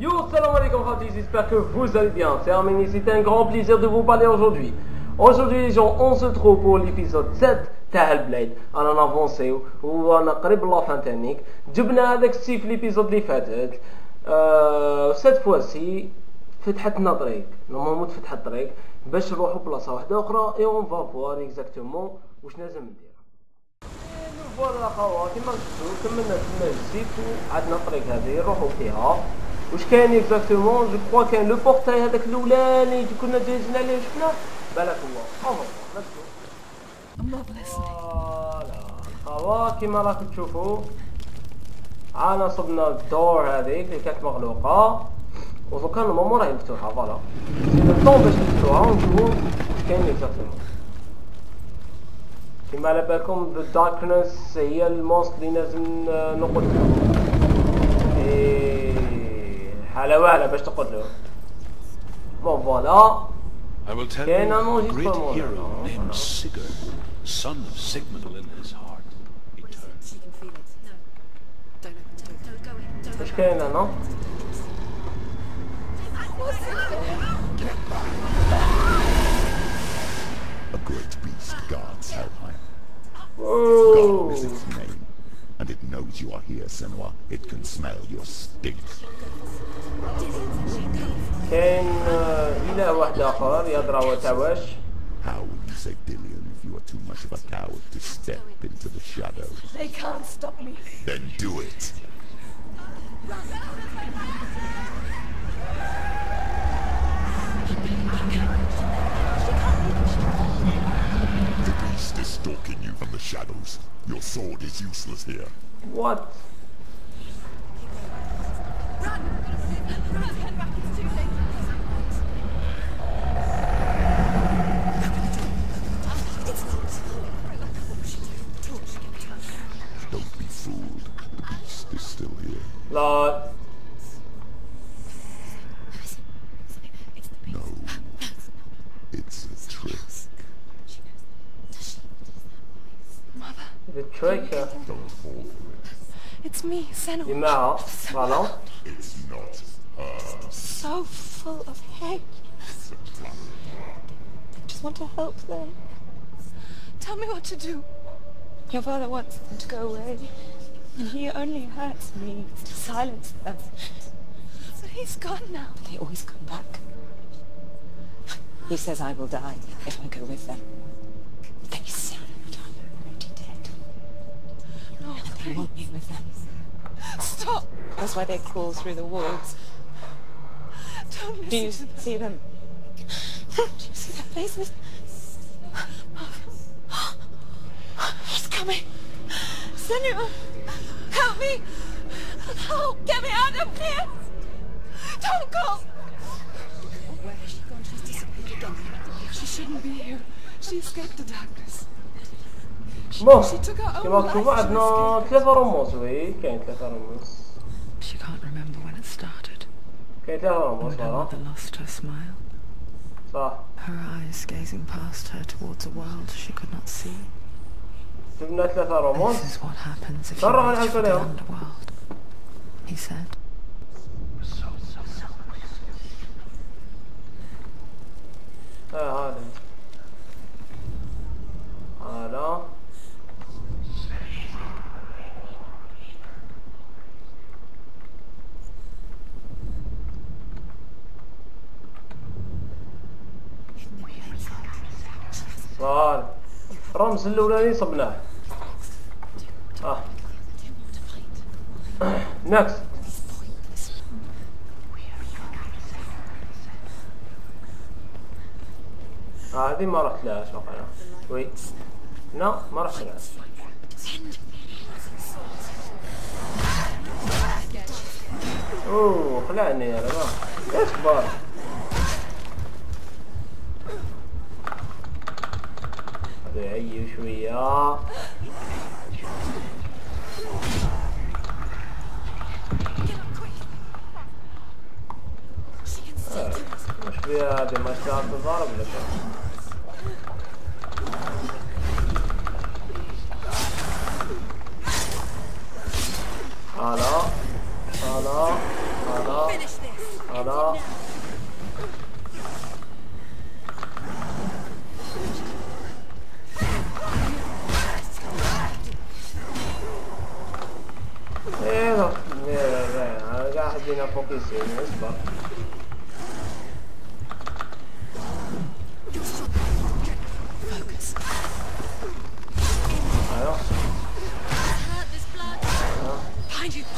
Yo, salam alaikum Khatis, j'espère que vous allez bien. C'est Arménie, c'est un grand plaisir de vous parler aujourd'hui. Aujourd'hui les gens, on se trouve pour l'épisode 7 تاع البلاد. انا نافونسيو وانا قريب لافان تانيك. جبنا هذاك السي في ليبيزود اللي فاتت. سيت فواسي فتحتنا طريق، نورمالمون تفتح الطريق باش نروحوا بلاصه واحده اخرى اي اون فا فوار اكزاكتومون واش لازم ندير. فوالا خاوة كيما شفتوا كملنا تما الزيت وعندنا الطريق هذه نروحوا فيها. واش كاين اكزاكتومون جو كوا كاين لو بورتاي هذاك الاولاني اللي كنا دايزين عليه شفنا بالك هو فوالا الخوا كيما راكم تشوفوا عانا صبنا الدور هذيك اللي كانت مغلوقه ودوكا نورمالمون راهي مفتوحه فوالا الطون باش نفتحوها ونشوفوا واش كاين اكزاكتومون. كيما على بالكم ذا داركنس هي المونستر اللي لازم نقتلو. حالة واعرة باش تقتلو. بون فوالا I will tell كاين you ان a great انجستمون hero named Sigurd, son of Sigmund in his heart. He turned. She can feel it. No. Don't open the door. Don't go in. Don't واش go كاين انا A great beast guards Helheim. اوه God is its name. And it knows you are here, Senua. It can smell your stink. كاين اله واحد اخر يضرب وتواش. How will you save Dillion if you are too much of a coward to step into the shadows? They can't stop me. Then do it! The beast is stalking you from the shadows. Your sword is useless here. وات Don't be fooled. The beast is still here. لا No. It's a trick. Mother, ذا تريك Don't fall for it. it's me, Senua. جماعة فوالا It's not her. So full of hate. I just want to help them. Tell me what to do. Your father wants them to go away. And he only hurts me to silence them. But he's gone now. They always come back. He says I will die if I go with them. They sound I'm already dead. No, They please. want me with them. Stop. That's why they crawl through the walls. Don't Do you listen to them. see them? Do you see their faces? He's coming. Senua, help me. Help. Get me out of here. Don't go. Where has she gone? She's disappeared again. She shouldn't be here. She escaped the darkness. بون She took her own كيما life تشوفوا to عندنا escape. 3 رموز. وي كاين 3 رموز. She can't remember when it started. كاين 3 رموز When her فوالا mother lost her smile, صح. her eyes gazing past her towards a world she could not see. جبنا 3 رموز. This is what happens if you Sarah, reach I'll for go the down. underworld, he said. هذا هذا صار الرمز الاولاني صبناه. نكست هذه ما رحت لهاش واقيلا. وي لا ما رحت لهاش. اوه خلعني يا رجال ايش كبار. هذا يعيي شوية. مش فيها هذه ما اشتغلت تضارب لك. هلا هلا هلا فوكسيني اصبر. Focus. ايوه Hurt this blood. Behind you.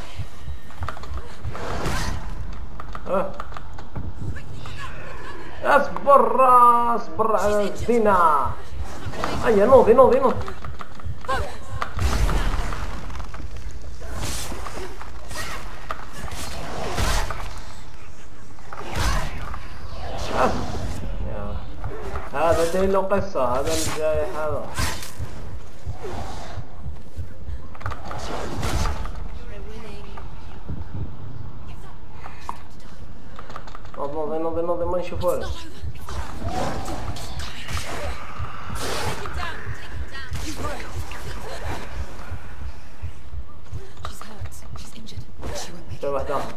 اصبر اصبر على الزنا. هيا نوضي نوضي نوضي. هذا داير له قصة، هذا الجاي هذا. نوضي نوضي نوضي ما نشوفه له. She's hurt. She's injured. She won't make it. شوف واحد آخر.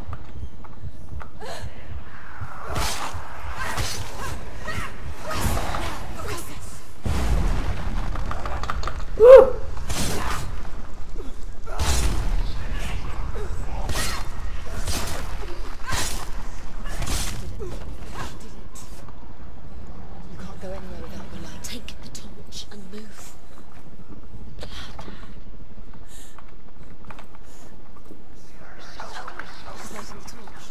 You can't go anywhere without the light. Take the torch and move. She's lighting the torch.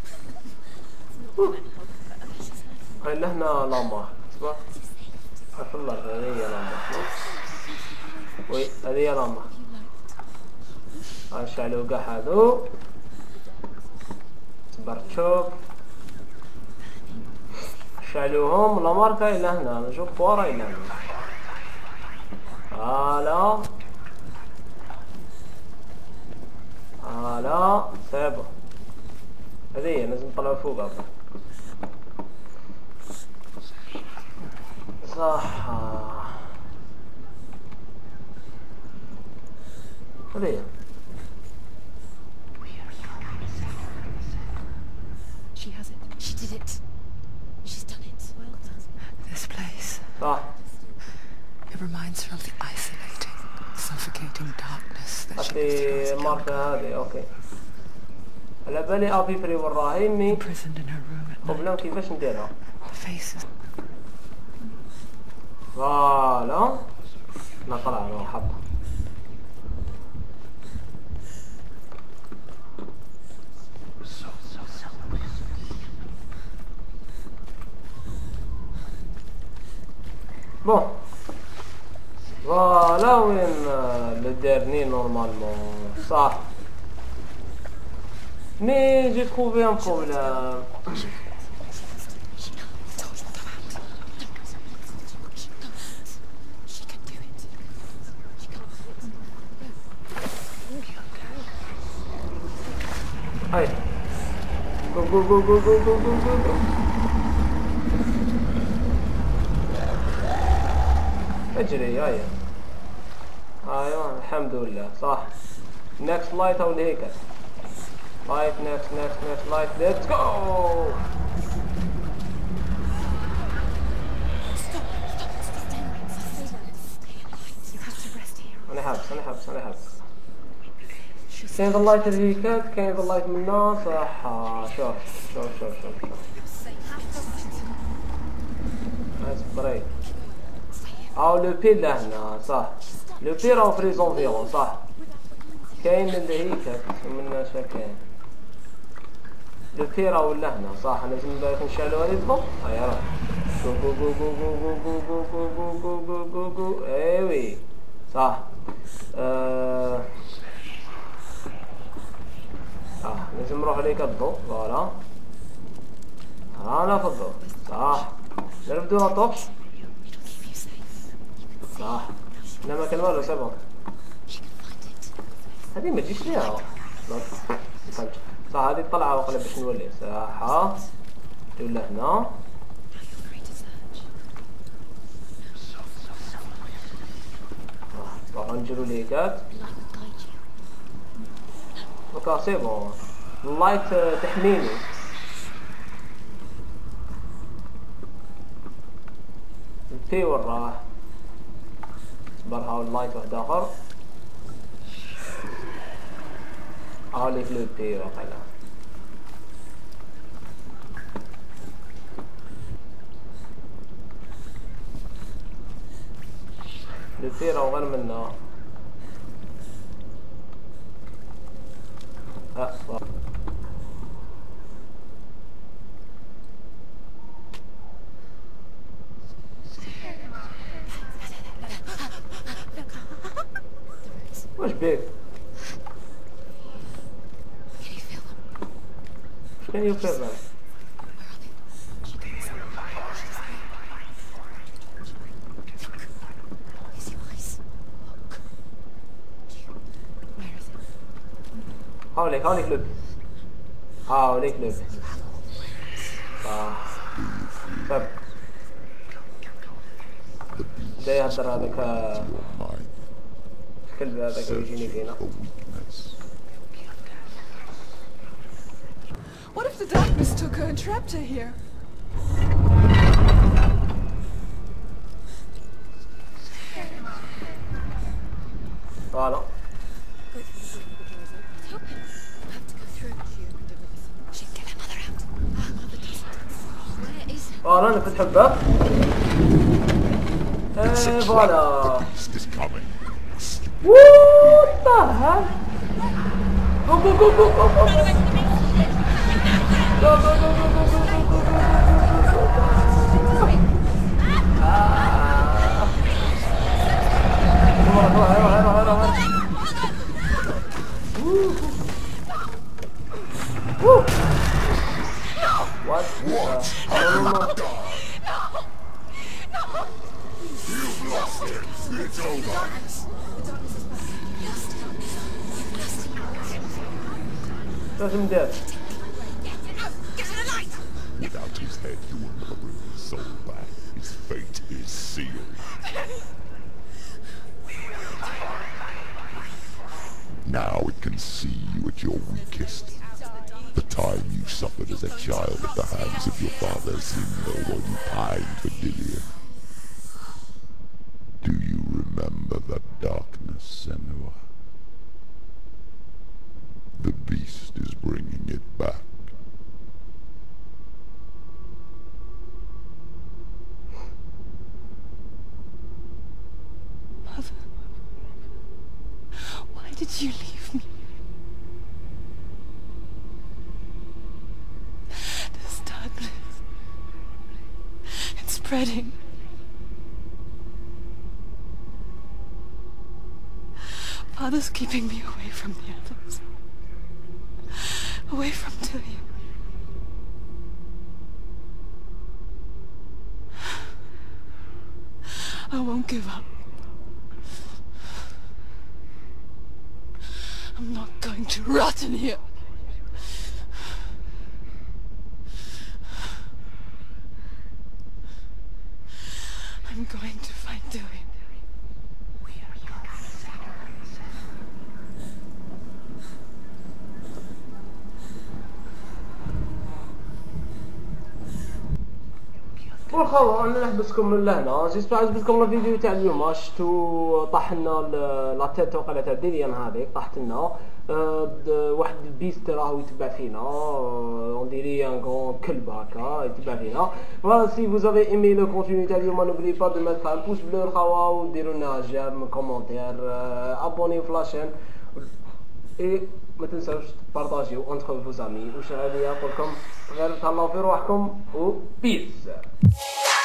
هاي لهنا لمبة. اصبر. أفضل هذه هي لمبة. وي هذه هي لمبة. هنشعلوا قحدو. اصبر شوف. شعلوهم لماركا إلى هنا نشوف ورا إلى هنا. هلا هلا سابه. هذه لازم نطلعوا فوق أبدا. صح هذه She has it. She did it. She's done it. Well done. This place. صح. It reminds her of the isolating, suffocating darkness that she أعطي experienced ماركة هذه أوكي. على بالي أبي فري والراهيمي imprisoned in her room at night. قبلهم كيفاش نديرها. The faces. فوالا نقرأ له حبة. بون فوالا وين لو ديرني نورمالمون صح. مي جي تروفي ان بروبليم. She can do it. She can't do it. هاي جو جو جو جو جو جو جو جو. اجري هاي. ايوه الحمد لله صح. next light او الهيكل. light next light let's go. You have to rest here. انا حابس كاين ذا لايت الهيكل كاين ذا لايت منا صح. شوف اصبري. او لو بي لهنا صح. لو بي راهو في زونفيرون صح. كاين الهيكل من شكاين. لو بي راهو لهنا صح. لازم نشعلو هذه الضوء. هيا راه جو جو جو جو جو جو جو جو جو جو جو جو ايوي صح. لازم نروح عليك الضوء فوالا. انا في الضوء صح. نرفدو لا طوش صح. لا ما كان والو سبب. هذه ما تجيش ليها صح. هذه طلعة وقلب باش نولي صح. ولا هنا راح نجرو ليكات. اوكا سي بون. اللايت تحميني. البي وين راح؟ اصبر هاو اللايت واحد اخر. هاو ليك لو بي واقيلا. لوبي راهو غير منا. واش بيك؟ واش كان يوفر لنا؟ هاوليك لوب. هاوليك لوب. طيب. بدا يهدر هذاك الكلب هذاك يجيني فينا. What if the darkness took her and trapped her here? Voilà. Voilà, نفتح الباب. Voilà. What the hell? Go, go, go, go, go, go. Go, go, go, go, go, go, go, go, What? What? You've lost it. It's over. لازم ندير. Without his head, you will never bring his soul back. His fate is sealed. Now it can see you at your weakest. The time you suffered as a child at the hands of your father Zimno while you pined for Dillion. Do you remember that darkness, Senua? The beast is bringing it back. Mother, why did you leave me? This darkness, it's spreading. Father's keeping me away from the others. Away from Dillion. I won't give up. I'm not going to rot in here. I'm going to find Dillion. والخو انا نحبسكم من لهنا. جيسبر عجبتكم الفيديو تاع اليوم. شفتو طاحنا لا تيت وقيله تاع ديليان هذيك طاحت لنا. واحد البيست راهو يتبع فينا اون ديري ان غون كلب هكا يتبع فينا. فوالا سي vous avez aimé le contenu تاع اليوم n'oubliez pas de mettre un pouce bleu الخوا وديروا لنا جيم كومونتير ابوني في لاشين اي ما تنساوش تبارطاجيو انتر فوز امي. وش غادي نقول لكم غير تهلاو في روحكم و بيس.